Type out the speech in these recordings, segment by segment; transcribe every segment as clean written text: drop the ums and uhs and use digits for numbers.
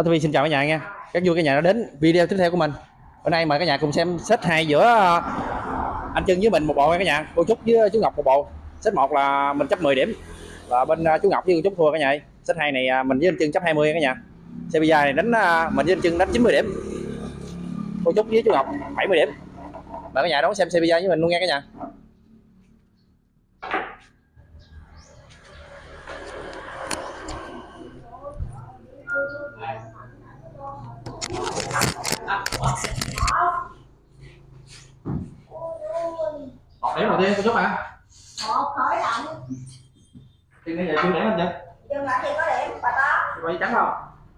TV xin chào cả nhà nha. Rất vui cả nhà đã đến video tiếp theo của mình. Bữa nay mời cả nhà cùng xem set 2 giữa anh Trưng với mình một bộ nha cả nhà. Cô Trúc với chú Ngọc một bộ. Set 1 là mình chấp 10 điểm. Và bên chú Ngọc với cô Trúc thua cả nhà. Set 2 này mình với anh Trưng chấp 20 nha cả nhà. Sevilla này đánh mình với anh Trưng đánh 90 điểm. Cô Trúc với chú Ngọc 70 điểm. Mời cả nhà đón xem Sevilla với mình luôn nha cả nhà. Một điểm đầu tiên cô Trúc hả? Một khởi động. Trưng bây giờ chưa điểm anh Trưng. Trưng làm gì có điểm bà đó. Quay trắng không?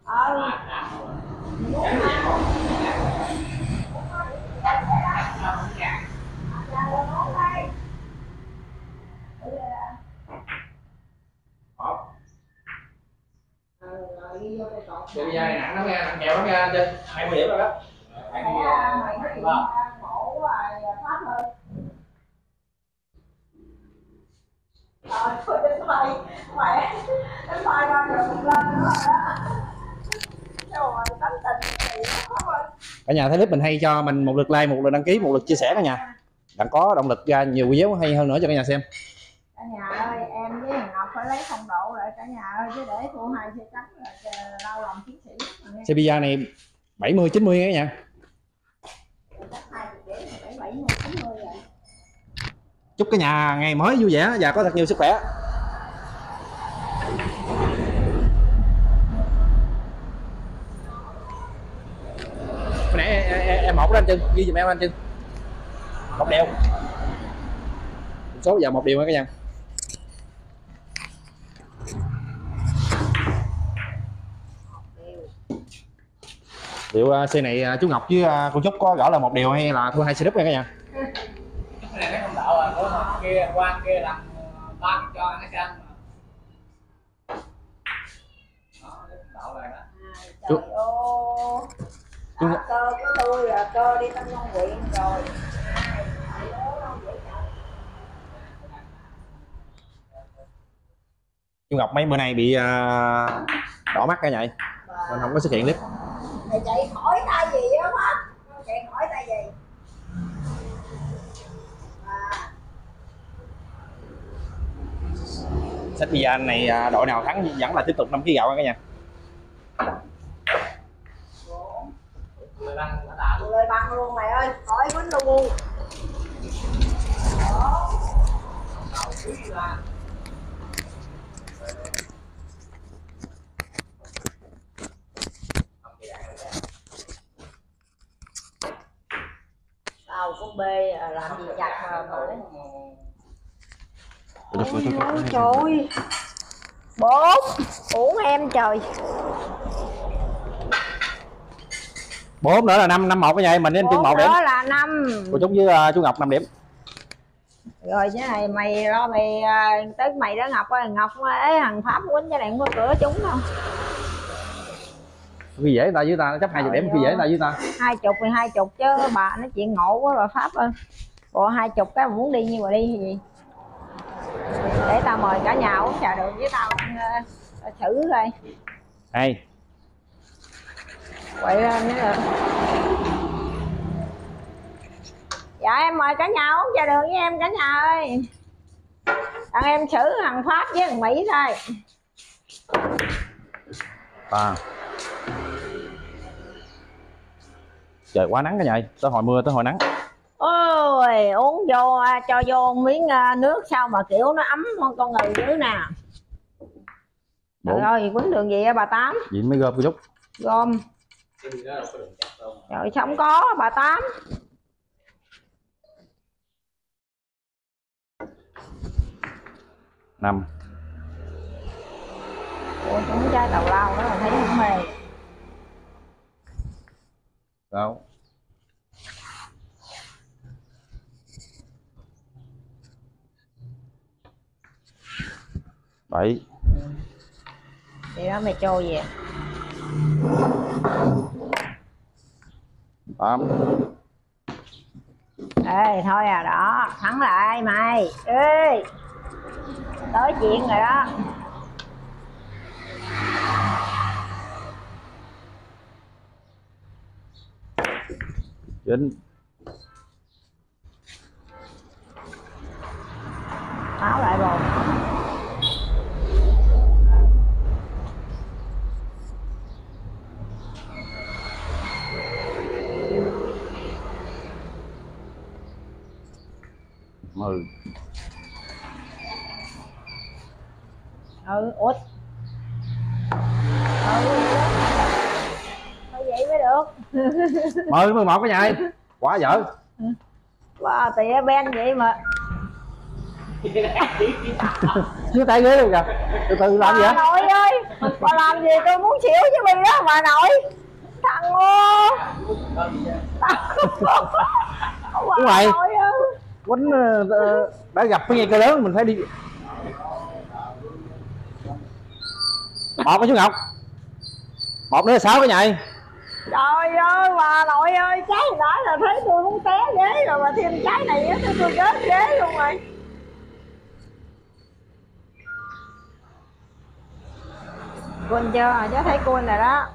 Bây giờ này nặng lắm nha, nặng kèo lắm nha anh Trưng. 20 điểm rồi đó. Cả nhà thấy clip mình hay cho mình một lượt like, một lượt đăng ký, một lượt chia sẻ cả nhà. Đặng có động lực ra nhiều video hay hơn nữa cho cả nhà xem. Cả nhà ơi, em với Ngọc phải lấy phong độ lại cả nhà ơi, chứ để thua 2 xe trắng là đau lòng chiến sĩ. Sevilla này 70 90 cả nhà. Chúc cả nhà ngày mới vui vẻ và có thật nhiều sức khỏe. Hồi nãy em một đó anh Trưng, ghi giùm em anh Trưng. Một đều. Số giờ một điều nha cả nhà. Liệu xe này chú Ngọc với cô Trúc có gõ là một điều hay là thua 2 xe đúp nha cả nhà? Cái này nó không đậu à, của kia quan kia làm ban cho nó xem. Đó, đậu rồi đó. Trời ơi. Cơ của tôi là cơ đi Tân Long Quyện rồi. Chú Ngọc mấy bữa nay bị đỏ mắt cả nhà nên không có xuất hiện clip. Mày chạy khỏi tay gì á má? Chạy khỏi tay gì? Sevilla này đội nào thắng vẫn là tiếp tục 5 kg gạo cả nhà. Người bằng luôn mày ơi, khỏi quýnh luôn. Tao con B làm gì chặt mà bởi. Ôi trời. 4 uổng em trời. 4 nữa là 5-1 cả nhà, mình nên Trưng 1 điểm. Đó là 5. Cô Trúc với chú Ngọc 5 điểm. Rồi chứ này mày lo mày tới mày đó Ngọc ơi, Ngọc ấy thằng Pháp quýnh cái này không có cửa chúng đâu. Khi dễ ta với ta chấp 20 điểm, khi dễ ta với ta. 20 thì 20 chứ bà nói chuyện ngộ quá bà Pháp ơi. Bộ 20 cái muốn đi như mà đi gì. Để tao mời cả nhà uống trà đường với tao thử coi. Hay. Quậy lên nữa rồi. Dạ em mời cả nhà uống trà đường với em cả nhà ơi. Thằng em xử thằng Pháp với thằng Mỹ thôi. Trời quá nắng cả nhà, tới hồi mưa tới hồi nắng. Ôi uống vô cho vô miếng nước sao mà kiểu nó ấm con người dữ nè. Rồi quýnh đường gì á bà Tám? Gì mới gom cô Trúc. Gom. Rồi sao không có bà Tám? Năm. Ủa chúng trái tàu lao đó mà thấy không mê. Đâu? 7. Vậy đó mày trôi về. 8. Ê thôi à, đó thắng lại mày. Ê tới chuyện rồi đó. Vinh. Tháo lại bồn. Út. Thôi vậy mới được. 10 11 cái nhà ơi. Quá dở. Wow, tỉa ben vậy mà. Chứ tay ghế luôn kìa. Từ từ làm gì Bà hả? nội ơi, bà làm gì tôi muốn xỉu chứ Bi đó bà nội. Thằng ô. Đúng rồi. Nội ơi. Quýnh đã gặp cái nghe cơ lớn mình phải đi. Một cái chú Ngọc. Một nữa là 6 cái nhà ơi. Trời ơi bà nội ơi, trái hồi nãy là thấy tôi muốn té ghế rồi mà thêm trái này á tôi rớt ghế luôn rồi. Cun chưa? Cháu thấy cun rồi đó.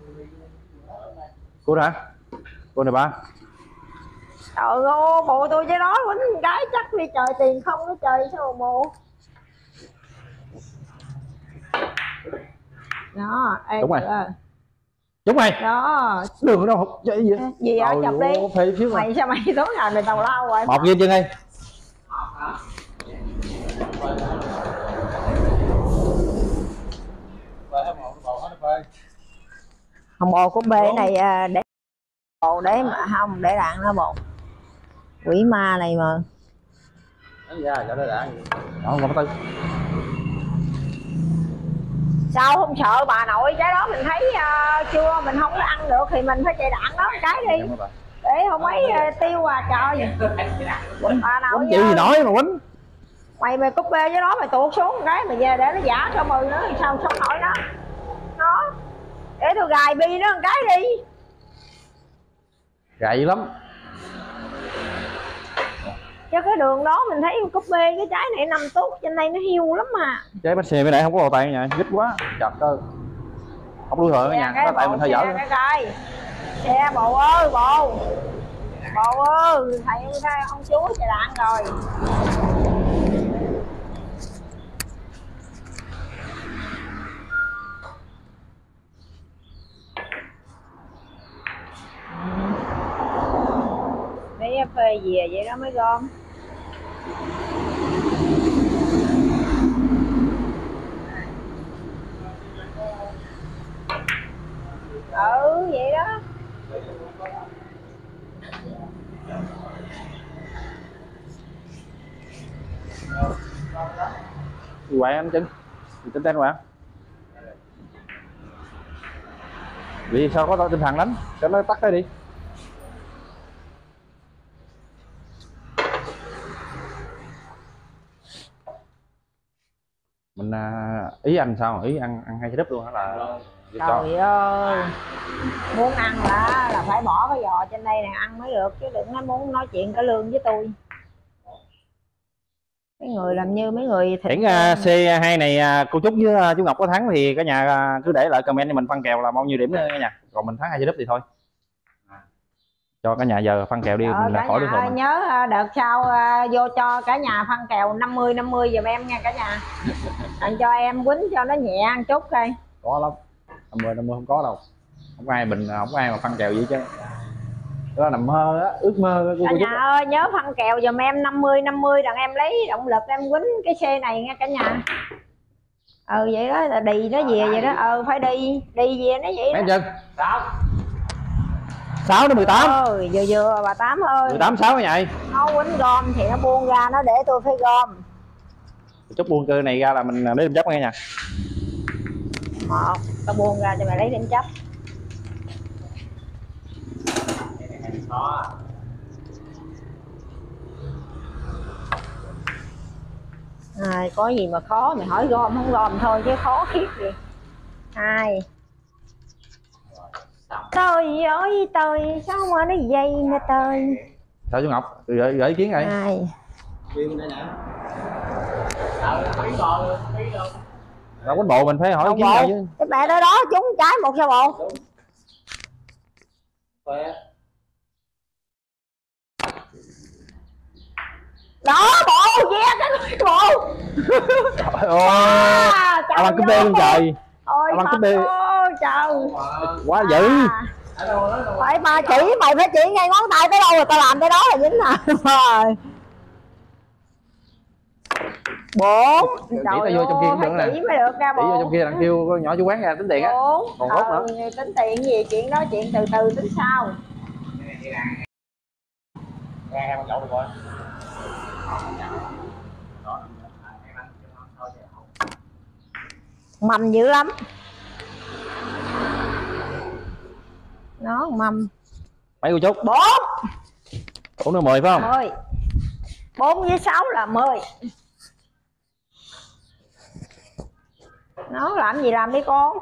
Cun hả? Cun này ba. Trời ơi, bộ tôi với nó quýnh một cái chắc đi trời tiền không có trời sao mà bộ. Đó, ê Đúng rồi. chưa? Đúng rồi. Đó. Đường đâu không chơi gì vậy? Gì ở chụp đi. Phê phiếu Mày sao mày tối ngày mày tào lao rồi. Một game chân ơi. Hồng bồ của B này để bồ để mà không để đạn nó bồ. Quỷ ma này mà. Đó, không có tư. Sao không sợ bà nội, cái đó mình thấy chưa mình không có ăn được thì mình phải chạy đạn đó một cái đi để không ấy tiêu trời. Bà nội Chịu gì nổi mà quýnh. Mày cúp bê với nó mày tuột xuống một cái mày về để nó giả cho mười nữa thì sao sống nổi nó để tôi gài Bi nó một cái đi. Gậy lắm. Chứ cái đường đó mình thấy cúp bê cái trái này nằm tốt trên đây nó hiu lắm mà. Trái bánh xe bên này không có đồ tay nha, dít quá. Chặt cơ. Không đuôi hờ nha, có tay mình hơi dở. Xe bồ ơi bồ. Bồ ơi, thầy ông chú chạy đạn rồi. Mấy phê về vậy đó mới gom. Ừ vậy đó. Quậy anh chân. Tính tên bạn. Vì sao có tinh thần đánh, cho nó tắt cái đi. Mình ý anh sao? Ý ăn hai trái đúp luôn hả là trời ơi, muốn ăn là phải bỏ cái giò trên đây này ăn mới được chứ đừng có muốn nói chuyện cả lương với tôi. Mấy người làm như mấy người thịt. C2 này cô Trúc với chú Ngọc có thắng thì cả nhà cứ để lại comment cho mình phân kèo là bao nhiêu điểm nữa cả nhà. Còn mình thắng hai trái đúp thì thôi. Cho cả nhà giờ phân kèo đi mình là khỏi được rồi. Nhớ đợt sau vô cho cả nhà phân kèo 50-50 giùm em nha cả nhà. Đừng cho em quýnh cho nó nhẹ ăn chút coi. Có lắm. 50-50 không có đâu. Không ai mình không có ai mà phân kèo gì chứ. Đó nằm mơ á, ước mơ cả nhà ơi nhớ phân kèo giùm em 50-50 đặng em lấy động lực em quýnh cái xe này nha cả nhà. Vậy đó là đi nó về vậy đó. Phải đi về nó vậy đó. Mấy chân 6 đến 18. Vừa bà Tám ơi. 18 6 cái nhầy. Nó quýnh gom thì nó buông ra nó để tôi phải gom. Chút buông cơ này ra là mình lấy điểm chấp nghe nha. Một, tao buông ra cho mày lấy điểm chấp. Có gì mà khó mày hỏi gom không gom thôi chứ khó khiếp gì. 2. Trời ơi trời sao mà nó dày nè trời. Sao chú Ngọc gửi ý kiến đây. 2. Đâu quýnh bộ mình phải hỏi ý kiến nào chứ. Cái mẹ đó trúng trái một sao bộ. đó bộ ve cái bộ. Trời ơi ông ăn cúp bê luôn trời. Ôi ông ăn cúp Phật bê ơi trời. quá dữ. Phải ba chỉ mày phải chỉ ngay ngón tay tới đâu rồi tao làm tới đó là dính nè. Rồi 4. Chỉ tao vô trong kia cũng được nè. Chỉ mới được ra Chỉ vô 4. trong kia thằng kêu con nhỏ chú quán ra tính tiền á. 4. Còn hốt nữa. Tính tiền gì, chuyện đó chuyện từ từ tính sau. Ra con nhậu được rồi. Mầm dữ lắm. Nó mầm. Mấy cô chút? 4. Uống nữa 10 phải không? 10. 4 với 6 là 10. Nó làm gì làm đi con.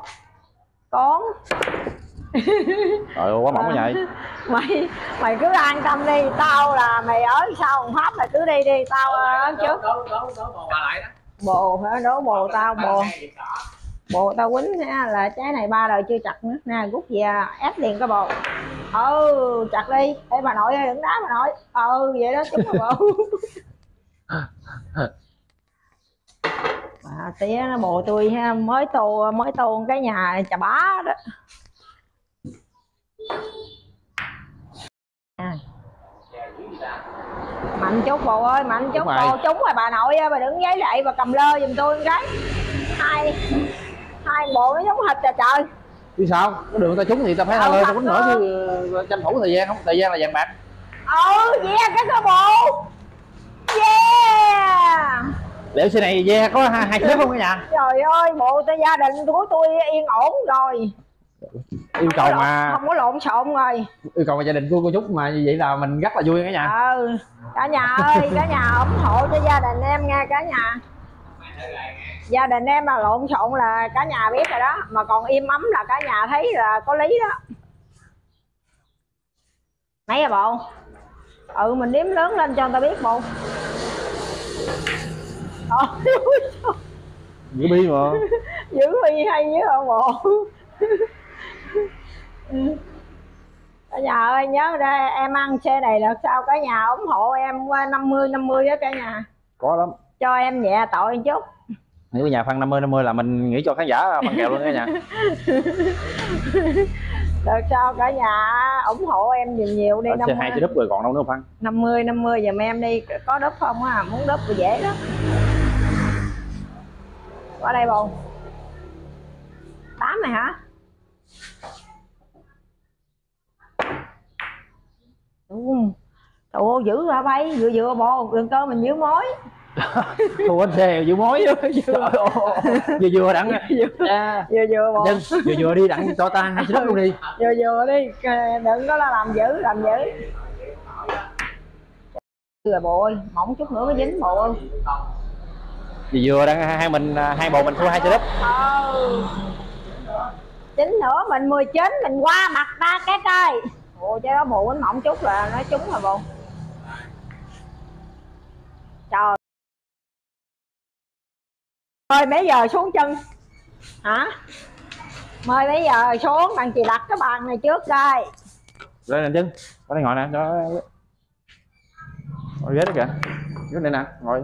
Trời ơi quá mỏng quá vậy. Mày cứ an tâm đi, tao là mày ở sau Hồng Pháp mày cứ đi đi, tao ở trước. Đố bà lại đó. Bồ hả? Đố bồ tao, bồ tao quýnh ha, là trái này 3 đời chưa chặt nữa nè, rút về ép liền cái bồ. Chặt đi. Ê bà nội ơi đừng đá bà nội. Vậy đó chúng mà bồ. Tía nó bồ tôi ha, mới tô cái nhà chà bá đó. Mạnh chút bồ ơi, mạnh chút bồ. Trúng rồi bà nội ơi, bà đừng giấy lại, bà cầm lơ giùm tôi một cái. Hai bộ nó giống hệt trời. Chứ sao? Có đường tao trúng thì tao phải tao lơ tao quýnh nữa chứ, tranh thủ thời gian không? Thời gian là vàng bạc. Cái bộ. Yeah. Liệu xe này ve có hai xếp không cả nhà? Trời ơi, bộ gia đình của tôi yên ổn rồi. Yêu cầu mà không có lộn xộn rồi. Yêu cầu mà gia đình của cô Trúc mà như vậy là mình rất là vui cả nhà. Cả nhà ơi, cả nhà ủng hộ cho gia đình em nha cả nhà. Gia đình em mà lộn xộn là cả nhà biết rồi đó, mà còn im ấm là cả nhà thấy là có lý đó. Mấy à bộ? Mình đếm lớn lên cho người ta biết bộ. Giữ bi mà. Giữ bi hay với hả bộ? Cả nhà ơi nhớ ra em ăn xe này là sao cả nhà ủng hộ em 50-50 đó cả nhà. Có lắm. Cho em nhẹ tội một chút. Nếu nhà phân 50-50 là mình nghĩ cho khán giả bằng kèo luôn cả nhà. Được sao cả nhà ủng hộ em nhiều đi. Xe 2 đúp rồi còn đâu nữa Phân. 50-50 giùm em đi, có đúp không á, muốn đúp thì dễ đó. Qua đây bồ. 8 này hả? Trời ơi dữ hả bay, vừa bồ, đường cơ mình giữ mối. Thu anh xe giữ mối vừa đặng vừa bồ. Vừa đi đặng cho ta 2 xếp luôn đi. Vừa đi, đừng có làm dữ. Rồi bộ ơi, mỏng chút nữa mới dính bộ ơi. Vừa đang hai bồ mình thua 2 xếp. Chính nữa mình 19 mình qua mặt ta cái cây. Chứ đó bộ bánh mỏng chút là nó trúng rồi bộ. Trời ơi mấy giờ xuống chân hả? Mời mấy giờ xuống, đằng chị đặt cái bàn này trước đây. Lên nè chân, có đây ngồi nè, ngồi ghế đó kìa, ghế này nè, ngồi.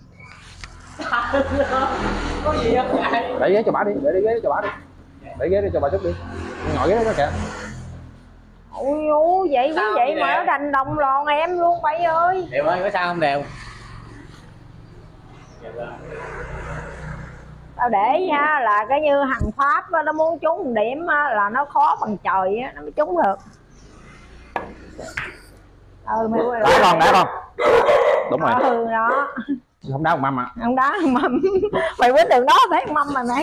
Có gì không vậy? Để ghế cho bà đi, để ghế cho bà đi, để ghế đi cho bà chút đi, ngồi ghế đó kìa. Ôi vậy chứ vậy mà nó đành đồng lòn em luôn bay ơi. Đều ơi, có sao không Đều? Tao để nha là cái như thằng Pháp đó, nó muốn trúng điểm là nó khó bằng trời á, nó mới trúng được. Mày quay lại. Đá con. Đúng rồi. Đó. Không đá một mâm à? Không đá mâm. Mày quýnh đường đó thấy mâm mà mày.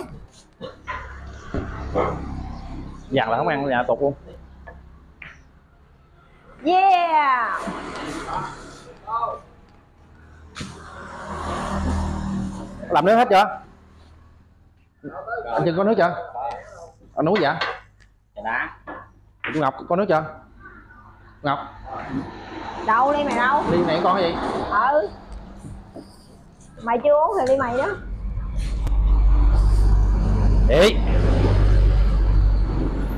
Dặn là không ăn nhà tụt luôn. Yeah. Làm nước hết chưa? Anh Trinh có nước chưa? Anh uống dạ? Đã. Chú Ngọc có nước chưa? Ngọc. Đâu ly mày đâu? Ly này con cái gì? Mày chưa uống thì ly mày đó. Đi.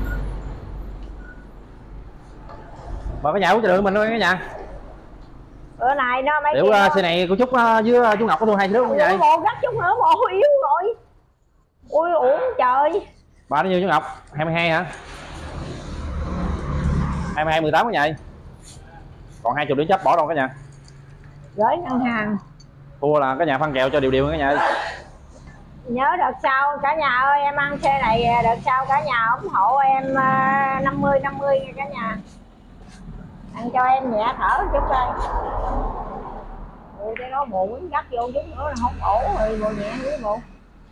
Mà cái nhà uống cho được mình thôi cả nhà. bữa nay nó mấy Liệu xe này cô Trúc với chú Ngọc có thua hai đứa không vậy? bộ gắt chút nữa bộ yếu rồi. Ui uổng trời. Bao nhiêu chú Ngọc? 22 hả? 22 18 cái vậy. Còn 20 điểm chấp bỏ đâu cả nhà. Gửi ngân hàng. Thua là cái nhà phân kèo cho đều cái nhà. Nhớ đợt sau cả nhà ơi, em ăn xe này đợt sau cả nhà ủng hộ em 50 50 nha cả nhà. Ăn cho em nhẹ thở chút đây. Ôi cái đó bộ quýnh gắt vô chút nữa là không ổ rồi bộ nhẹ với bộ.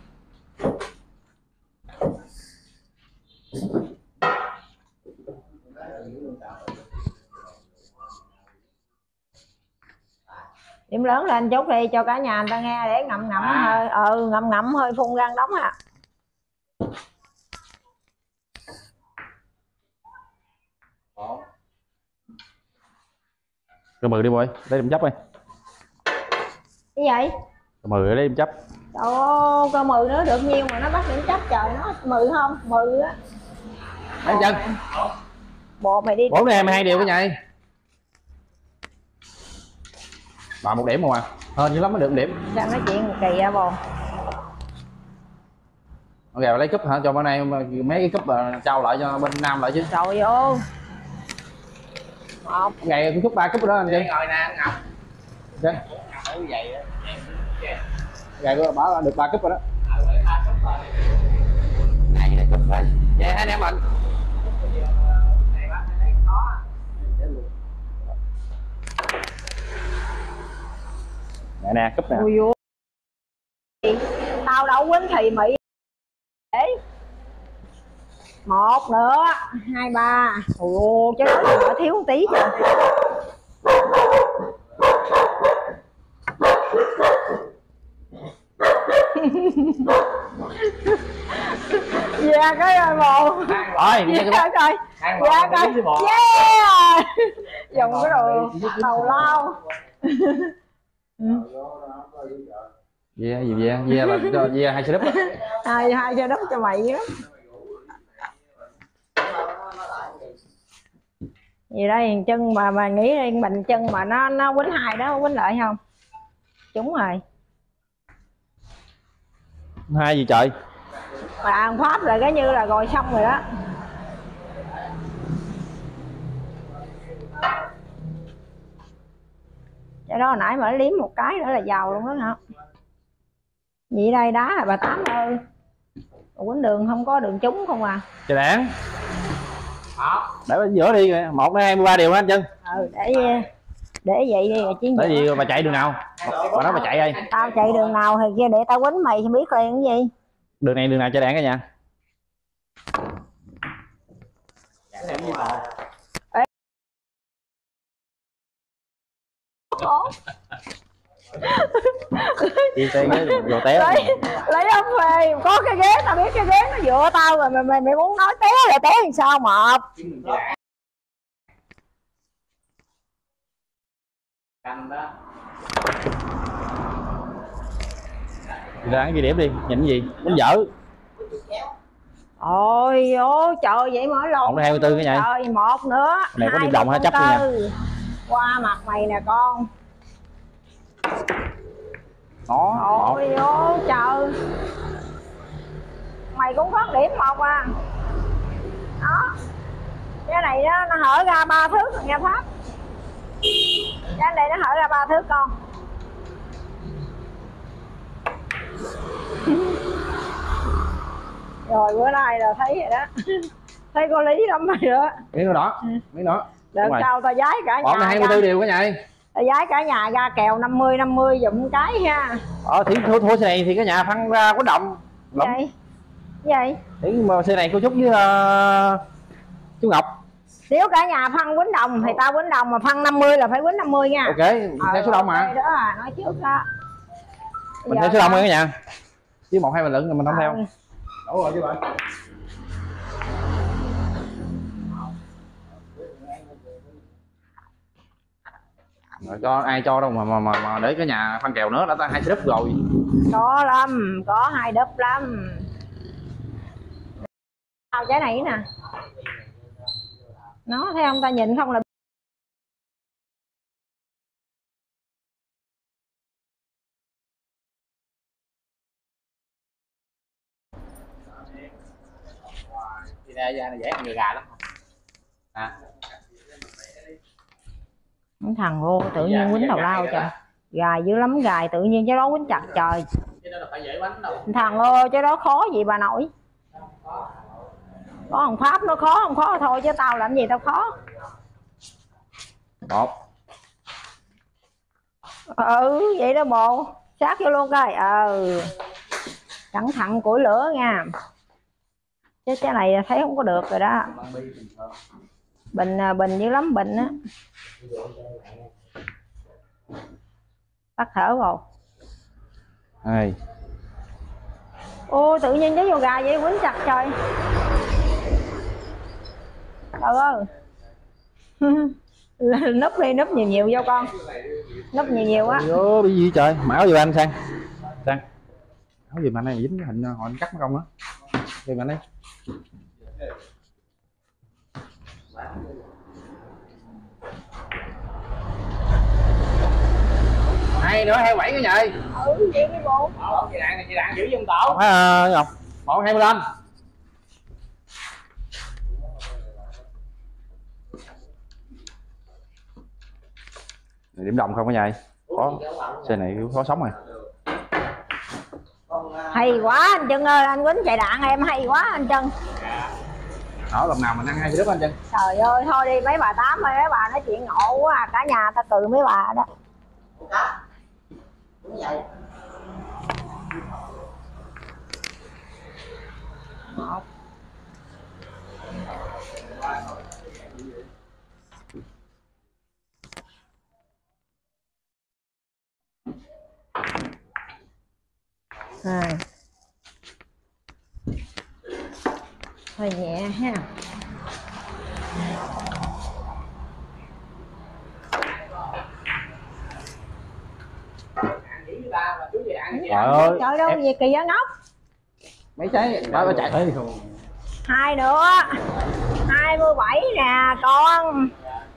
Điểm lớn lên chút đi cho cả nhà người ta nghe để ngậm ngậm hơi ngậm ngậm hơi phun răng đóng à. Cơ 10 đi boy, lấy điểm chấp đi. Cái gì? Cơ 10 lấy điểm chấp. Trời ơi, cơ 10 nó được nhiêu mà nó bắt điểm chấp trời, nó 10 không? 10 á. Lấy chân. Bộ mày đi. 4 này 22 điều cái nhà. Bà 1 điểm không à? Hơn dữ lắm mới được 1 điểm. Sao nói chuyện kỳ à bồ. Ok, lấy cúp hả? Cho bữa nay mấy cái cúp trao lại cho bên Nam lại chứ. Trời ơi. Một. Ngày cũng cúp 3 cúp đó anh chứ. Ngồi nè Ngọc. Chứ. Ngồi vậy á. Ngày của bà được 3 cúp rồi đó. Này cúp rồi. Vậy hai anh em mình. Nè nè, cúp nè. Ui ui. Tao đâu quýnh thì mị. Để. 1 nữa, 2 3. Ồ chứ nó thiếu một tí kìa. Dạ cái rồi bồ. Rồi, đi dạ coi. Dạ coi. Yeah. Dùng cái đồ tàu lao. Ve gì ve là cho ve 2 xe đúp đó. Hai xe đúp cho mày đó. Gì đây thằng chân mà nghĩ đi bình chân mà nó quýnh 2 đó quýnh lại không? Trúng rồi. 2 gì trời? Mà ăn pháp rồi cái như là rồi xong rồi đó. Cái đó hồi nãy mà liếm một cái nữa là giàu luôn đó hả? Vậy đây đá là bà Tám ơi. Quýnh đường không có đường trúng không à. Trời đảng. Để bên giữa đi, 1 đến 23 điều hả anh Trân? Để vậy đi chứ. Để gì bà chạy đường nào? Bà nói bà chạy ơi. Tao chạy đường nào thì kia để tao quýnh mày thì biết liền cái gì. Đường này đường nào cho đảng cả nhà. Đi xe vô té. Lấy ông về có cái ghế tao biết cái ghế nó dựa tao rồi mày muốn nói té là té làm sao mà. Canh đó. Ra ghi điểm đi, nhìn cái gì? Đánh dở. Ôi ôi trời vậy mà lộn. 1 đến 24 cái nhảy. Trời 1 nữa. Này có điểm đồng hay chấp đi nha. Qua mặt mày nè con. Đó. Ôi ôi trời. Mày cũng có điểm 1 à. Đó. Cái này đó nó hở ra 3 thước rồi nghe Pháp. Cái này nó hở ra 3 thước con. Rồi bữa nay là thấy rồi đó. Thấy có lý lắm rồi đó. Miếng đó. Miếng đó. Đợt sau tao giái cả nhà. 24 điều cả nhà. Tao giái cả nhà ra kèo 50 50 dụm cái ha. Thì thua xe này thì cái nhà phân ra có động. Vậy. Vậy. Thì mà xe này cô Trúc với chú Ngọc. Nếu cả nhà phân quýnh đồng thì tao quýnh đồng mà phân 50 là phải quýnh 50 nha. Ok, theo số đông mà. Đó à, nói trước đó. Mình theo số đông cả nhà. Chứ 1 2 mình lẫn mình không theo. Đủ rồi chứ bạn. Rồi cho ai cho đâu mà để cái nhà phân kèo nữa đã ta 2 xe đúp rồi. Có lắm, có 2 đúp lắm. Tao trái này nè. Nó thấy không ta nhìn không là Thì ra da này dễ ăn người gà lắm à. Thằng ô tự nhiên quýnh tào lao trời, gài dữ lắm, gài tự nhiên cái đó quýnh chặt trời. Chứ đó là phải dễ bánh đâu. Thằng ơi cái đó khó gì bà nội, có thằng Pháp nó khó không khó thôi chứ tao làm gì tao khó. Một. Vậy đó bộ, sát vô luôn coi. Cẩn thận củi lửa nha, chứ cái này thấy không có được rồi đó. Bình dữ lắm, bình á. Tắt thở vào. Hai. Ô tự nhiên cái vô gà vậy quýnh chặt trời. Trời ơi. Núp đi, núp nhiều nhiều vô con, núp nhiều nhiều á. Ôi bị gì trời, mặc áo gì anh sang áo gì mà anh này dính cái hình họ anh cắt mất công á, gì mà anh ấy. Hai nữa 27 cái nhầy. Vậy cái bộ. Chị đạn giữ giùm tổ. Phải không? 125. Điểm đồng không có nhầy. Có xe này khó sống rồi. Hay quá anh Trân ơi, anh quýnh chạy đạn em hay quá anh Trân. Ở lần nào mình ăn hai đứa anh Trân. Trời ơi thôi đi mấy bà Tám ơi, mấy bà nói chuyện ngộ quá à. Cả nhà ta cười mấy bà đó. Đúng vậy. Một. Hai. Hơi nhẹ ha. Trời đâu gì kỳ á ngốc. Mấy trái ba chạy tới không. Hai nữa. 27 nè con.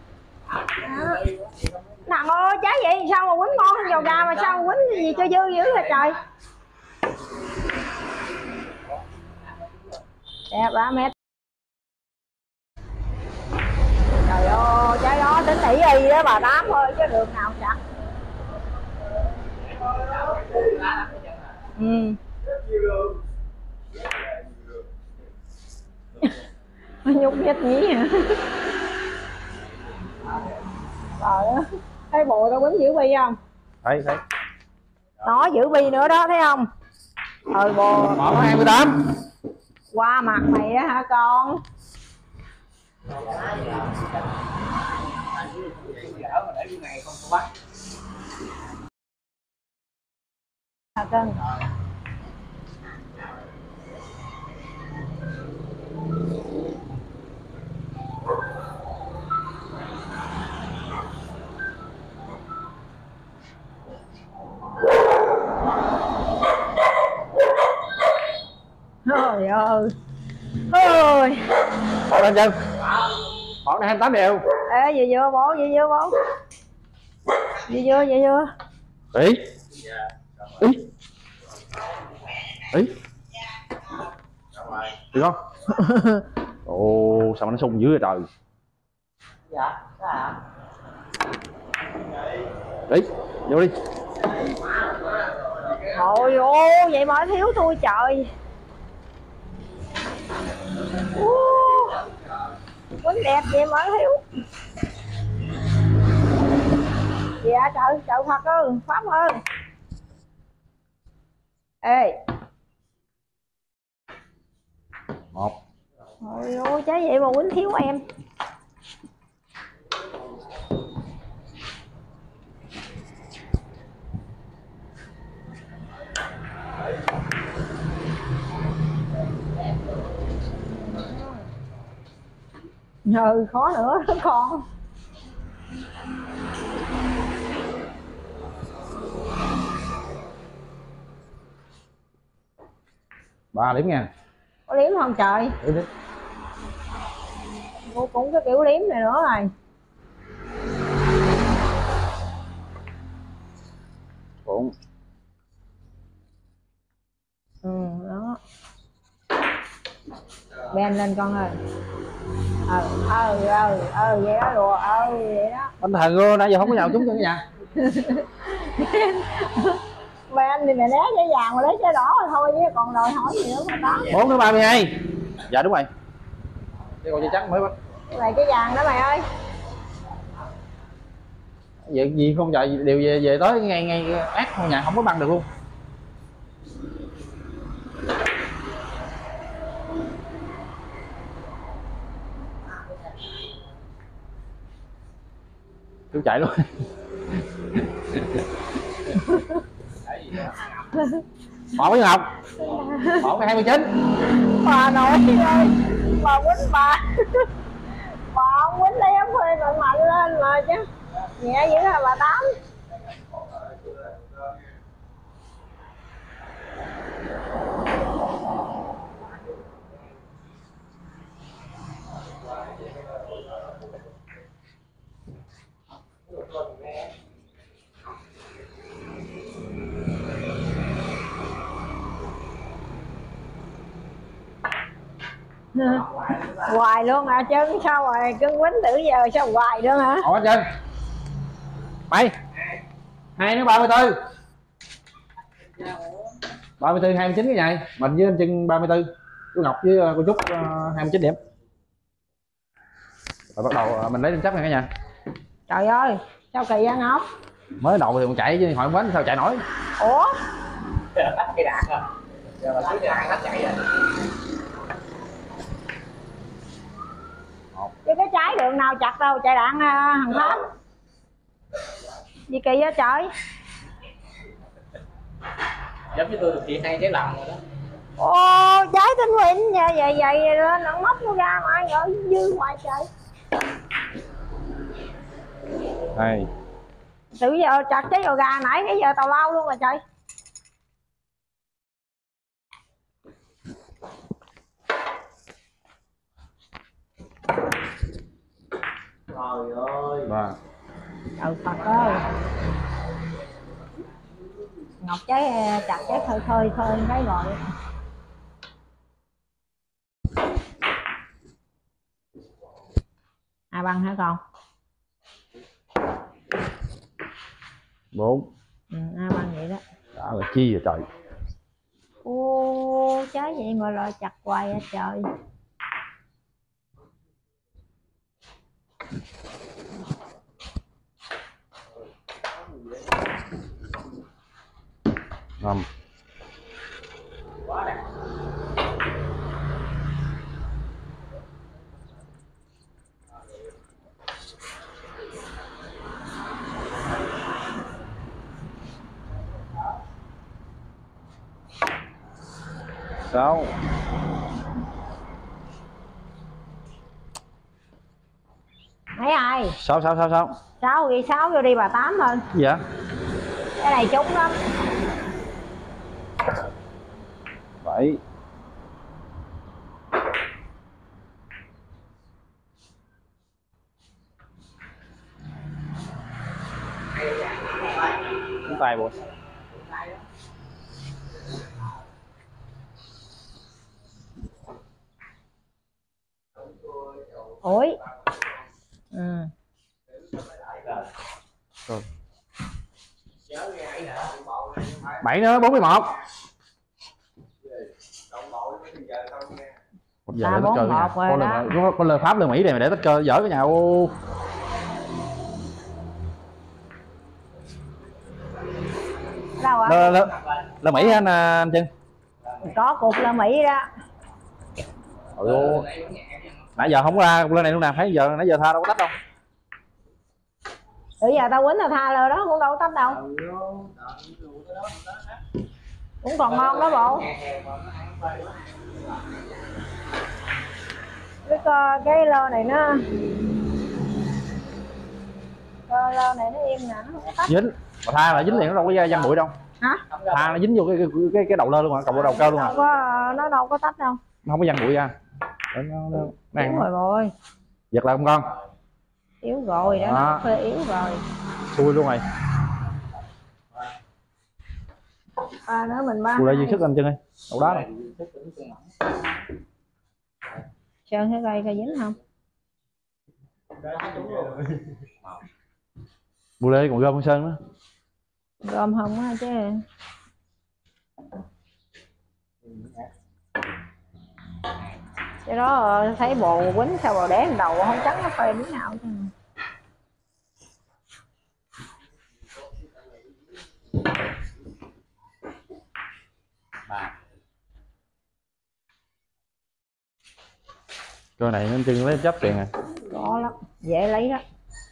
Thằng ơi trái vậy sao mà quýnh con vào gà mà sao mà quýnh gì cho dư dữ vậy trời. Đẹp 3 mét. Trời ơi trái đó tính tỷ y đó bà Tám ơi chứ đường nào chặt. Nhúc nhích nhí hả. Trời ơi thấy bộ tao quýnh giữ bi không. Thấy Nó giữ bi nữa đó thấy không. Bồ 128. qua mặt mày á hả con. Cân. Trời ơi. Ôi. Lên chân. Bọn này 28 đều. Ê gì vô bố, gì vô bố. Gì vô. Ý. Được không? Ồ sao mà nó sung dữ vậy trời. Dạ. Đi, vô đi. Trời ơi vậy mà thiếu tôi trời. Quýnh đẹp vậy mà thiếu. Dạ trời Phật ơi, Pháp ơi. Ê. Một. Trời ơi trái vậy mà quýnh thiếu em. Khó nữa con. Ba điểm nha. Có liếm không trời. Đi. Cô cũng cái kiểu liếm này nữa rồi. Bốn. Đó. Ben lên con ơi. Vậy đó lùa, vậy đó. Anh thần ơi, nãy giờ không có nhào trúng cho cái nhà. Ben thì mày né trái vàng mà lấy trái đỏ rồi thôi chứ còn đòi hỏi gì nữa mà đó. 4 đến 32. Dạ đúng rồi. Cái con dây trắng mới bắt. Này trái vàng đó mày ơi. Vậy gì không chạy đều về tới ngay ác không nhà không có băng được luôn. Cứ chạy luôn. Bỏ với Ngọc. Bỏ cái 29. Bà nội ơi, bà quýnh bà. Bà không quýnh lấy ấm phê mạnh mạnh lên mà chứ. Nhẹ dữ là bà Tám. Hoài luôn hả chứ sao rồi cứ quýnh từ giờ sao hoài luôn hả? Ủa chân mày 2 đến 34. 34 29 cái này mình với anh Trân 34, cô Ngọc với cô Trúc 29 điểm. Rồi bắt đầu mình lấy lên chấp nha cả nhà. Trời ơi sao kỳ vậy Ngọc? Mới đầu thì còn chạy chứ hỏi bánh sao chạy nổi. Ủa tắt cây đạn rồi giờ mà cứ đạn tắt chạy rồi. chứ cái trái đường nào chặt đâu chạy đạn thằng Pháp gì kỳ vậy trời. Giống như tôi thực hiện 2 trái lòng rồi đó. Ô trái tinh huynh vậy lên nó móc nó ra mà ở dư ngoài trời. Đây. Từ giờ chặt trái giò gà nãy cái giờ tàu lao luôn rồi trời. Trời ơi. Và Trời Phật ơi. Ngọc trái chặt trái khơi cái rồi. À bằng hả con? 4. À bằng vậy đó. Đã là chi rồi trời. Ô trái vậy mà lo chặt hoài á trời. Ngầm. Quá đẹp. Sáu. Mấy ai? 6 6 ghi 6 vô đi bà Tám hơn. dạ. Cái này trúng lắm. 7. Tay bộ. Ủi. Ừ. Rồi. 7 nữa 41. Một giờ để tất cơ nhà. Con lời Pháp lời Mỹ này mà để tất cơ dở cái nhà ô. Đâu ạ? Là Mỹ hả anh Trân? Có cục là Mỹ đó. Ôi, nãy giờ không có ra cục lên này luôn nè, thấy giờ nãy giờ tha đâu có tách đâu. Bây giờ tao quýnh tao tha lơ đó cũng đâu có tách đâu. Cũng còn ngon đó bộ. Cái lơ này nó lơ này nó im nè, nó không có tách. Dính, mà tha là dính liền nó đâu có văng bụi đâu. Hả? Tha nó dính vô cái đầu lơ luôn hả? Đầu cơ luôn hả? Nó đâu có tách đâu. Nó không có văng bụi ra. Đúng rồi bội. Giật lại không con? Yếu rồi đó, nó phê yếu rồi. Xui luôn rồi. Nữa mình ba. Xui lại dư sức anh Trân ơi. Đầu đá rồi. Sơn thử coi coi dính không. Bu lê còn gom con sơn nữa. Gom không á chứ. Cái đó thấy bồ quýnh sao bồ đế đầu không trắng nó phê đứa nào chứ. Coi này nên chừng lấy chấp tiền à. Có lắm, dễ lấy đó.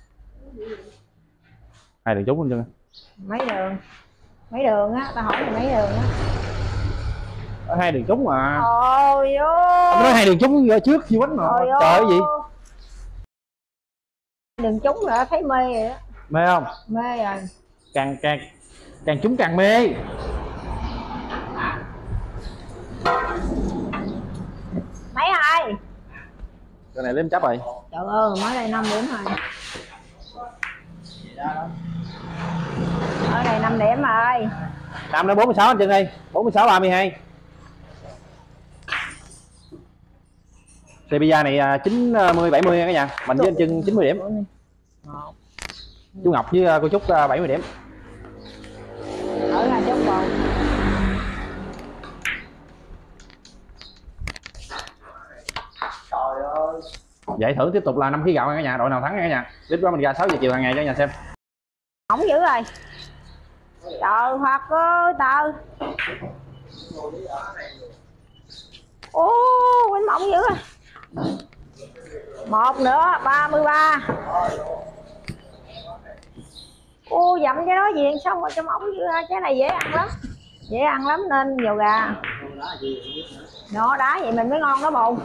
2 đường trúng lên chân. Mấy đường á, tao hỏi là mấy đường á. 2 đường trúng mà. Ôi Ông nói 2 đường trúng trước chi quánh mà. Trời ơi gì. Đường trúng rồi thấy mê rồi đó. Mê không? Mê rồi. Càng trúng càng mê. Mấy ai? Cái này lên chấp rồi. Trời ơi, mới đây 5 điểm rồi. Ở đây 5 điểm rồi. 5 đến 46 anh Trinh ơi. 46 32. Xe này 90 70 cả nhà. Mình với anh Trinh 90 điểm. Chú Ngọc với cô Trúc 70 điểm. Ở là Trúc bầu. Trời ơi. Giải thưởng tiếp tục là 5 kg gạo cả nhà, đội nào thắng cả nhà. Clip đó mình ra 6 giờ chiều hàng ngày cho nhà xem. Ổng dữ rồi. Trời Phật ơi tao. Ô, quýnh mỏng dữ rồi. Một nữa 33. Ô dặm cái đó gì xong rồi cho mỏng dữ ha, cái này dễ ăn lắm. Dễ ăn lắm nên dầu gà. Nó đá vậy mình mới ngon đó bồ.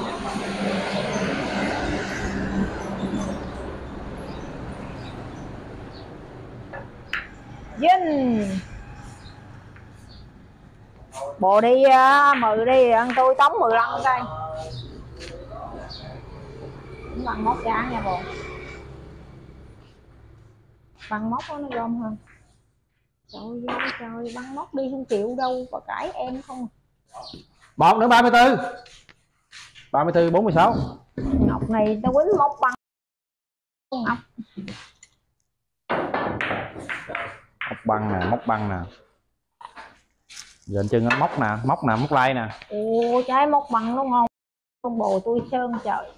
Vinh bồ đi 10 đi ăn tôi tống 15 coi. Bằng móc giá nha bồ. Bằng móc đó nó gom hơn. Trời ơi trời, băng móc đi không chịu đâu, bà cãi em không. Một nữa 34. 34 46. Ngọc này tao quýnh móc băng. Ngọc. Móc băng nè. Giờ anh Trinh móc nè, móc like nè. Ồ trái móc băng nó ngon. Con bồ tôi sơn trời.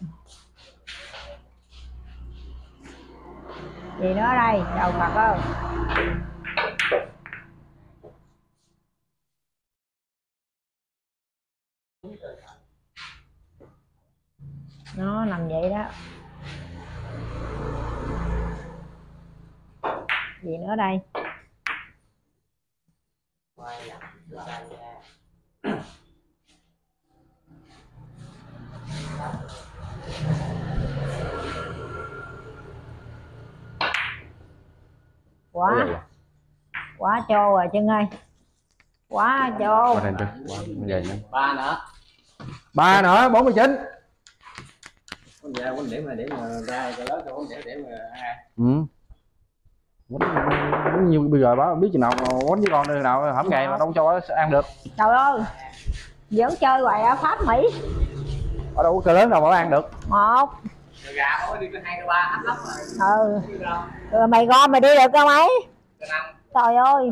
Gì nữa đây, đầu Phật ơi. Nó nằm vậy đó. Gì nữa đây? Quá trô rồi Trân ơi. Quá trô. Ba nữa. 3 nữa 49. Con ra con điểm ra cho đó cho con điểm hai. Ừ. Như bây giờ đó biết chừng nào quánh với con nơi nào hổm ngày mà đâu cho ăn được. Trời ơi. Vẫn chơi hoài ở Pháp Mỹ. Ở đâu có cơ lớn nào mà ăn được. Một. Gà thôi đi cái 2 cái 3 hết lắm rồi. Rồi mày gom mày đi được không ấy? Trời ơi.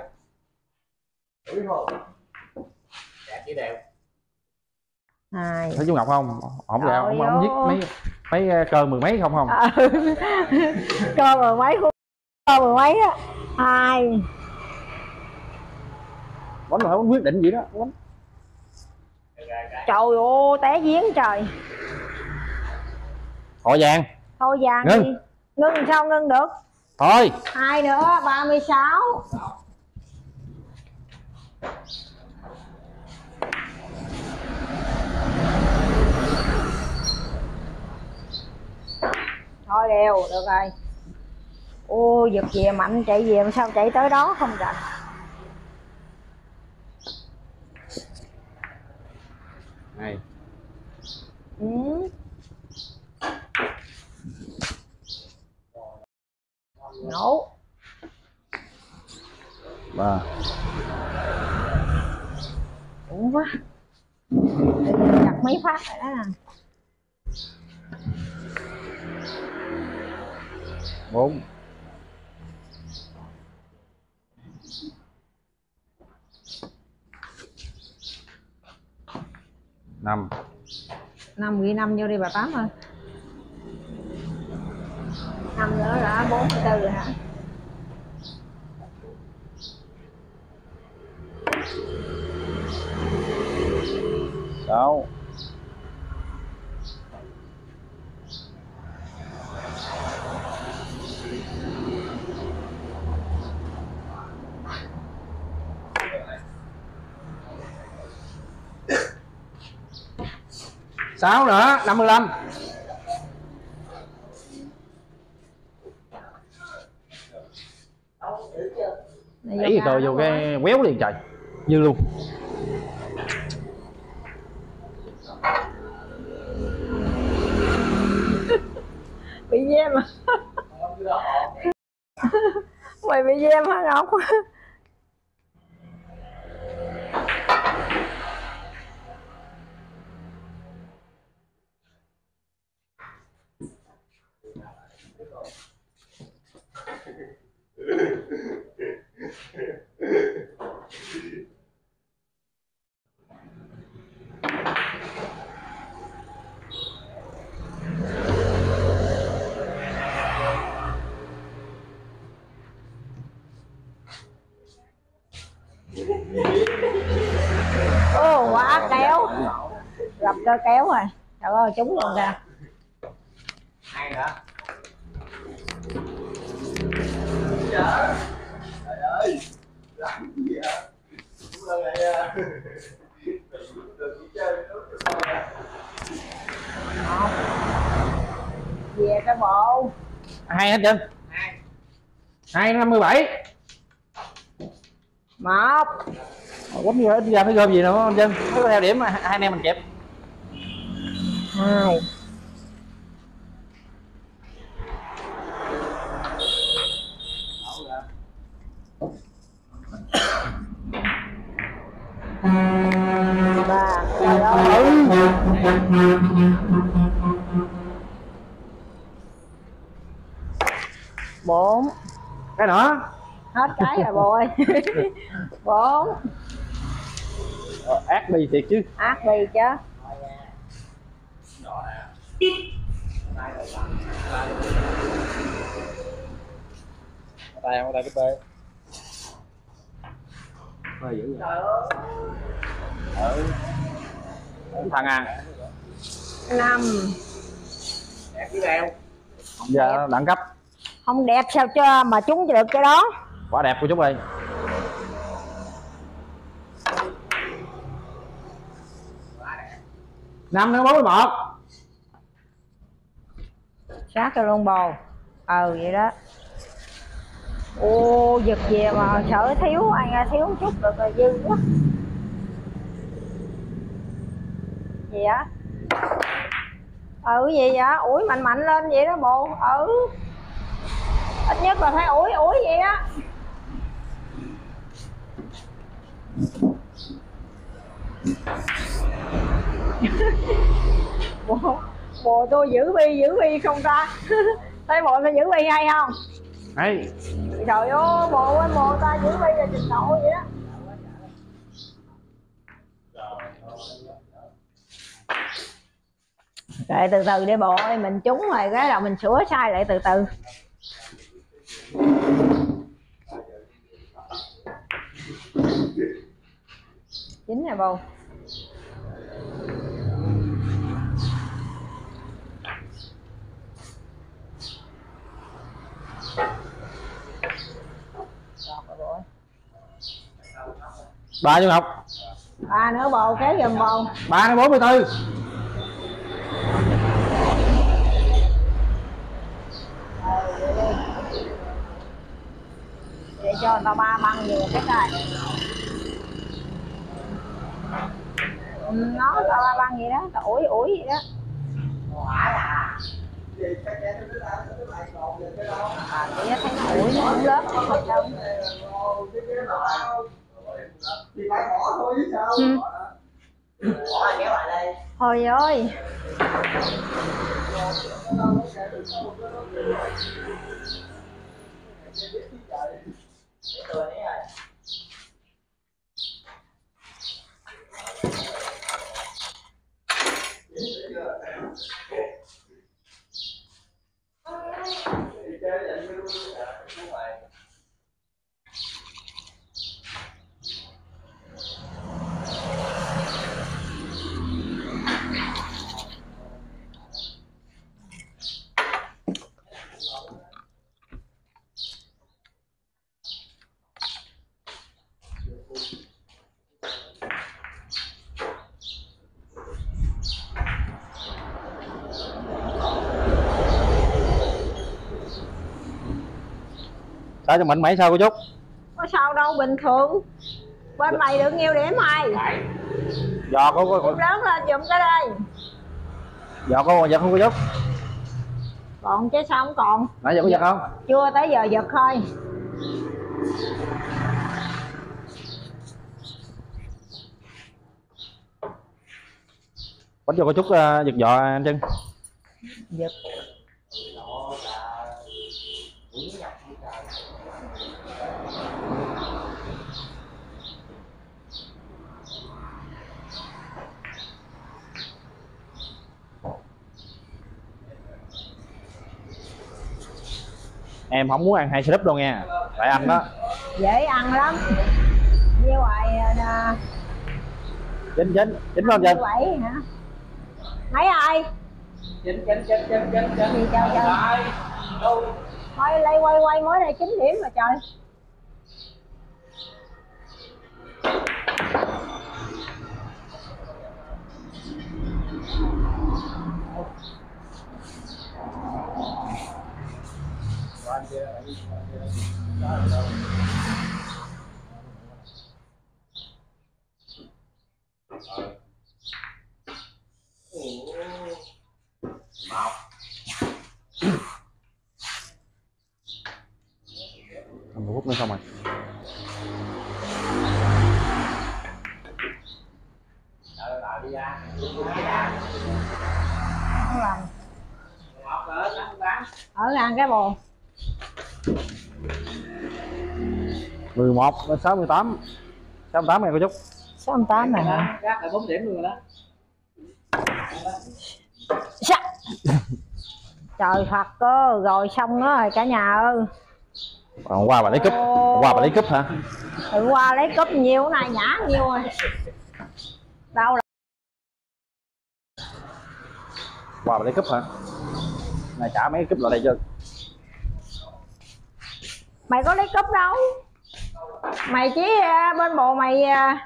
Chỉ đều. Thấy chú Ngọc không? Ổng gà ông giết mấy cơ 10 mấy không? Cơ 10 mấy cơ 10 mấy á. 2. Bánh là quyết định vậy đó. Trời ơi té giếng trời. Thôi vàng. Thôi vàng ngưng. đi. Ngưng sao ngưng được? Thôi. 2 nữa 36. Thôi đều được rồi. Ô giật về mạnh chạy về mà sao chạy tới đó không rành. Này. Ừ. Nổ. 3. Cũng quá. Chặt mấy phát rồi đó. 4 5 5 ghi 5 vô đi bà Tám ơi. 5 nữa là 44 rồi hả? 6 6 nữa 55. Đẩy rồi vô cái quéo liền trời, dư luôn. Bị gem à? Mày bị gem hả Ngọc? Ô quá kéo, gặp cơ kéo rồi, trời ơi trúng luôn kìa. Hay nữa. Trời ơi, làm gì vậy? Cũng là lại được đi chơi nước Về cái bộ 2 hết trơn. 2 57. 1 Quýnh vô ít ra mới gom gì nữa anh Trân, mới có theo điểm mà hai anh em mình kẹp. 2 3. Trời ơi. 4. Cái nữa. Hết cái rồi bồ ơi. 4. Ác đi thiệt chứ. Ác đi chứ. Tay không, tay cái bê. Bê dữ rồi. Thằng à. 5. đẹp với đeo. Giờ đẳng cấp. Không đẹp sao cho mà trúng được cái đó. Quá đẹp của chú ơi. Năm nữa 41. Sát cho luôn bồ. Vậy đó. Ô giật về mà sợ thiếu, ai ra thiếu chút được là dư quá. Gì á? Gì vậy? Ủi mạnh mạnh lên vậy đó bộ. Ít nhất là phải ủi vậy đó. Bồ tôi giữ bi không ta? Thấy bộ tôi giữ bi hay không? Hay. Trời ơi bồ ơi, bồ ta giữ bi là trình độ vậy đó. Rồi từ từ để bồ ơi, mình trúng rồi cái là mình sửa sai lại từ từ. Chính nè bồ. Ba chú Ngọc. 3 nữa bồ, kéo giùm bồ. 3 nữa 44. Để cho người ta 3 băng vừa cái này. Nó tao 3 băng vậy đó, tao ủi vậy đó. Vậy thấy nó ủi nó cũng lớp không phải đâu. Thì phải bỏ thôi chứ sao? Bỏ kéo lại đây. Thôi ơi. Sao cho mình mấy sao cô Trúc? Có sao đâu, bình thường. Bên mày được nhiêu điểm mày? Giò có Lớn lên giùm cái đây. giò có giật không cô Trúc? Còn chứ sao không còn? Nãy giờ có giật không? Chưa tới giờ giật thôi. Bánh cho cô Trúc giật giò anh Trân. Giật. Em không muốn ăn hai súp đâu nha, tại anh đó Dễ ăn lắm. Như vậy nè. chín không Trân? 7 hả? Mấy ai? Chín Gì trời trời. Thôi lay quay mới đây 9 điểm mà trời. Một phút nữa xong rồi. Ở ăn cái bồ. 11 đến 68. 68 này cô Trúc. 68 này hả? Gác là 4 điểm luôn rồi đó. Trời Phật cơ, rồi xong đó rồi cả nhà ơi. Hôm qua bà lấy cúp. Hôm qua bà lấy cúp hả? Hôm qua lấy cúp nhiều, này nhã nhiều rồi. Đâu là Qua bà lấy cúp hả? Này trả mấy cúp lại đây chưa? mày có lấy cúp đâu. Mày chỉ bên bộ mày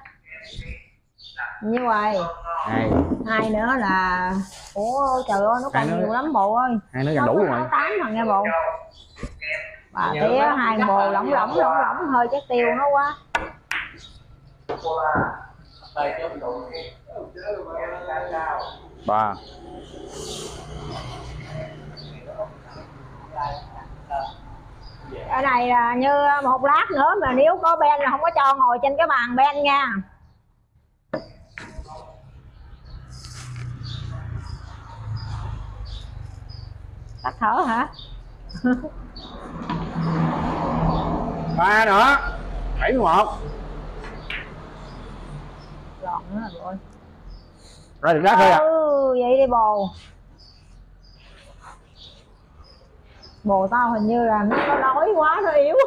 như vậy. Hai nữa là ủa trời ơi nó còn nhiều lắm bộ ơi. Hai nữa gần đủ rồi. 8 mà nghe bộ. Bà tía hai bồ lỏng hơi chắc tiêu nó quá. Ba. Cái này là như một lát nữa mà nếu có Ben là không có cho ngồi trên cái bàn Ben nha. Tắt thở hả? 3 nữa. 71. Lọn nữa rồi. Ra được đá thôi à? Vậy đi bồ. Bồ tao hình như là nó có đói quá nó yếu.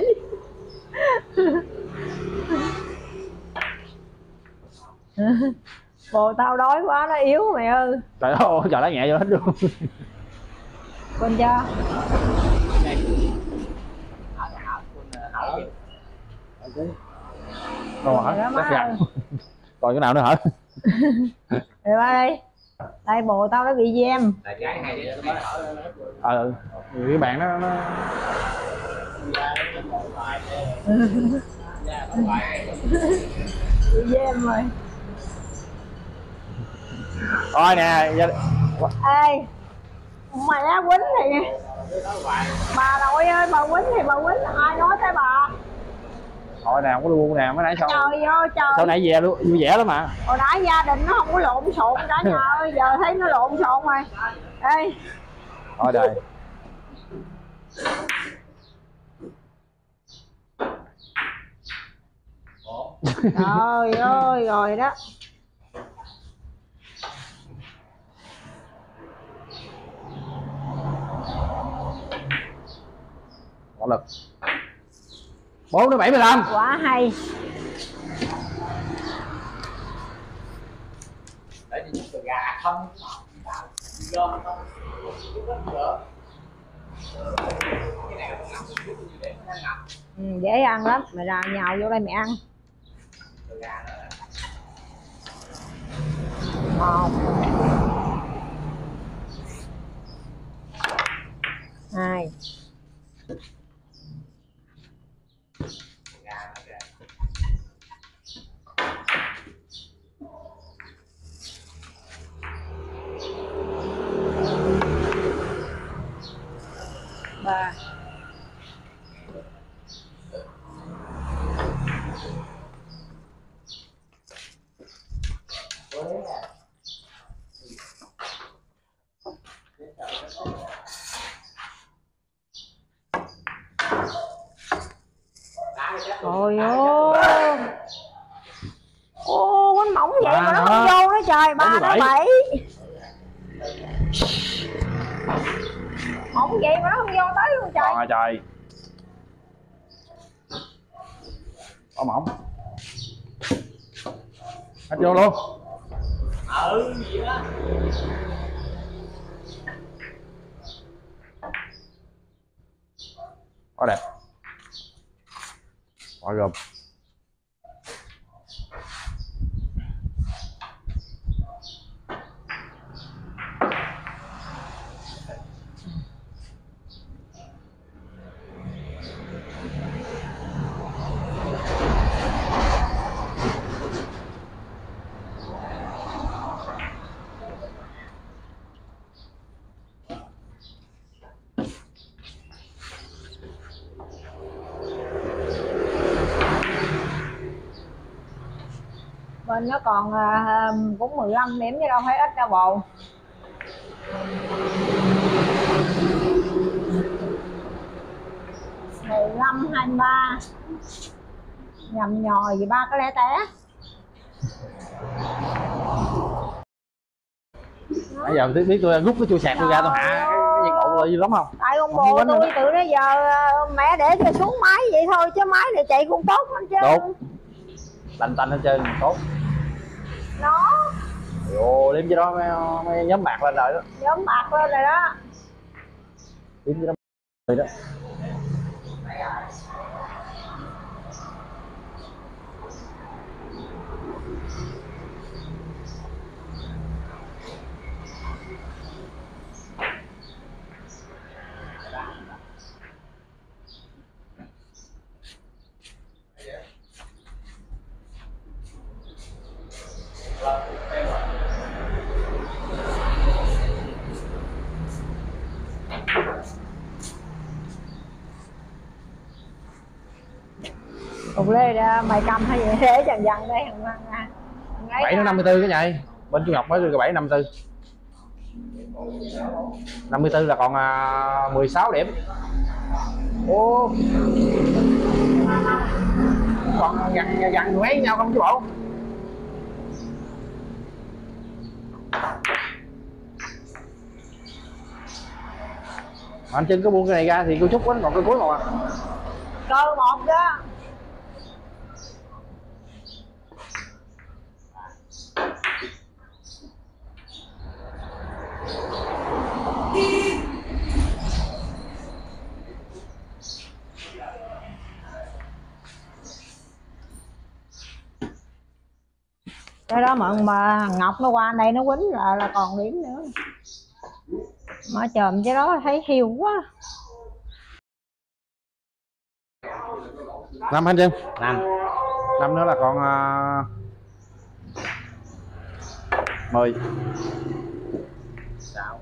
Bồ tao đói quá nó yếu mày ơi. Trời ơi, trời đá nhẹ vô hết luôn. Quên chưa? Đâu hả? Chắc gặn. Còn cái nào nữa hả? Rồi ba đây. Đây bồ tao nó bị giam. Cái bạn nó Bị giam rồi. thôi nè. Ê mày á quýnh này nè. Bà nội ơi bà quýnh thì bà quýnh, ai nói tới bà. Thôi nè, không có luôn nè, mới nãy sao? Trời ơi trời. Sau nãy về luôn, vui vẻ lắm mà. Hồi nãy gia đình nó không có lộn xộn cả nhà ơi, giờ thấy nó lộn xộn rồi. Ê. Thôi đời. Trời ơi rồi đó. Nỗ lực. 4 đến 75. Quá hay. Để đi từ gà không. Do không. Dễ ăn lắm, mày ra nhào vô đây mẹ ăn. một, hai, ba, trời ơi, ô quánh mỏng vậy mà nó không vô nữa trời. Ba nó 7, mỏng vậy mà nó không vô tới luôn trời. Còn trời có mỏng hết vô luôn. Gì đó. Quá đẹp, quá gồm. Bên nó còn cũng 15 điểm chứ đâu phải ít đâu bộ. Mười 15, 23 nhầm nhòi gì ba cái lẻ té. Bây giờ biết tôi rút cái chui sạc tôi ra tôi hạ cái nhiệt độ tôi lắm không? Tại con bồ tôi từ đó giờ mẹ để cho xuống máy vậy thôi chứ máy này chạy cũng tốt lắm chứ. Tốt, lạnh tanh hết trơn, tốt. Nó Ồ, đếm cái đó mới nhóm bạc lên rồi đó. nhóm bạc lên rồi đó. Đếm cái đó rồi đó. Cục lê ra mày cầm hay vậy để dần dần đây thằng Văn à. 7 nó 54 cái nhảy. Bên Chu Ngọc mới được 7 54. 54 là còn 16 điểm. Ô. Còn gần mấy nhau không chứ bộ. Anh Trinh có buông cái này ra thì cô Trúc vẫn còn cái cuối một à. Cơ một đó. Cái đó mà Ngọc nó qua đây nó quýnh là còn điểm nữa. Mà chồm cái đó thấy hiu quá. 5 anh Trinh? 5 nữa là còn 10. 6.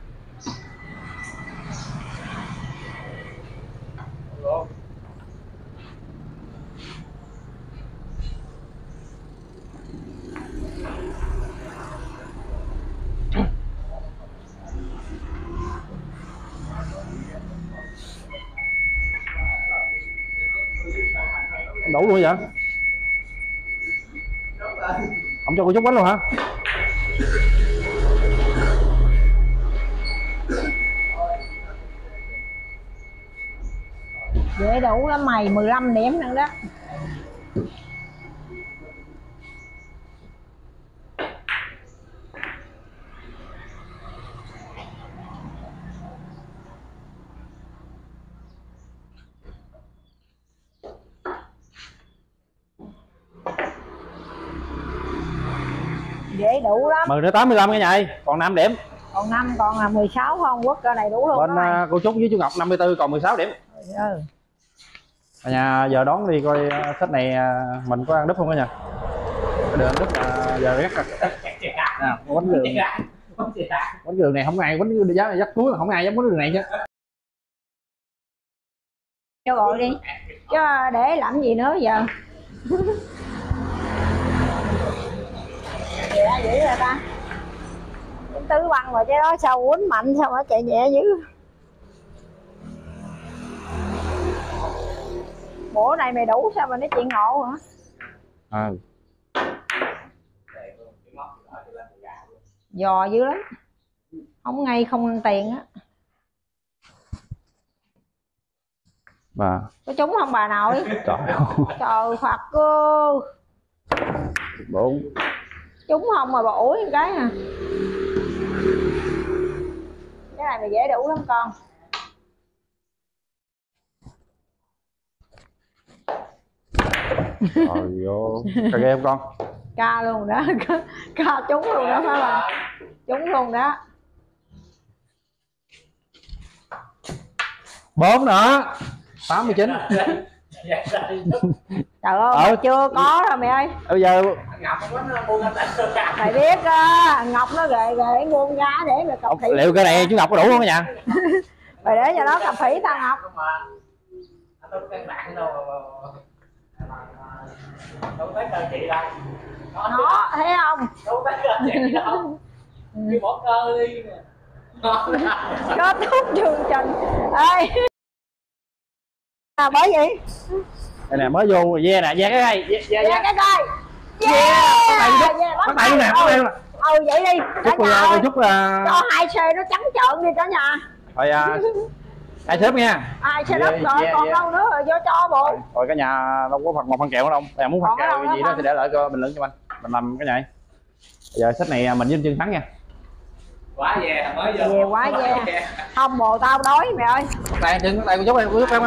Đủ luôn vậy? Không cho cô Trúc bánh luôn hả? Dễ đủ lắm mày, 15 điểm nữa đó. dễ đủ lắm. 10 đến 85 cả nhà ơi, còn 5 điểm. Còn 5 còn là 16 không, quất cơ này đủ luôn. Bên cô Trúc với chú Ngọc 54 còn 16 điểm. Ừ. Cả nhà giờ đón đi coi set này mình có ăn đúp không cả nhà. Cái đường đúp là giờ rất là bánh đường. Bánh đường này không ai bánh giá này dắt cuối là không ai dám bánh đường này chứ. Cho gọi đi chứ để làm gì nữa giờ. Nhẹ dữ rồi ta, tứ băng rồi chứ đó sao quýnh mạnh sao mà chạy nhẹ dữ. Bữa này mày đủ sao mà nói chuyện ngộ hả? Giò dữ lắm, không ngay không ăn tiền á. Bà có trúng không bà nội? trời Trời Phật cô, 4 trúng không mà bà ủi cái à. Cái này mày dễ đủ lắm con. rồi vô cà ghê không con? Ca luôn đó. Ca trúng luôn đó phải không? Trúng luôn đó. 4 nữa 89. Trời ơi mày chưa có rồi mày ơi. Bây giờ Mày biết Ngọc nó ghệ ghệ buông ra để mày cặp thủy. liệu cái này chú Ngọc có đủ không cả nhà? Mày để cho nó cặp thủy tao Ngọc. Nó thấy không? bỏ cơ đi. Kết thúc chương trình. Ê bởi vậy đây nè mới vô ve nè, ve cái cây, ve cái coi. bắt tay luôn nè, bắt tay luôn nè. Vậy đi cả Chúc cho 2 xe nó trắng trợn đi cả nhà. thôi ai xếp nha. 2 xe đất rồi còn đâu nữa rồi vô cho bộ. Rồi cả nhà đâu có phần một phần kẹo nữa đâu, muốn phần kẹo gì đó thì để lại cho bình luận cho mình làm cái này. Giờ sách này mình với chân thắng nha. Quá về mới vô. Về quá về. Không bồ tao đói mày ơi. Đây chân đây cô Trúc em.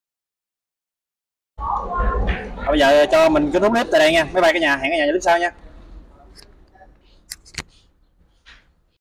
Bây giờ cho mình kết thúc clip tại đây nha. Bye bye cả nhà, hẹn cả nhà clip sau nha.